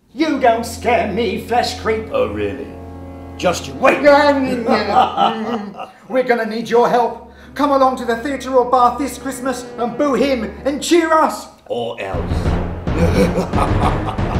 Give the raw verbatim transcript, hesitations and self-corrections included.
You don't scare me, flesh creep. Oh, really? Just you wait. We're gonna need your help. Come along to the theatre or bath this Christmas and boo him and cheer us. Or else.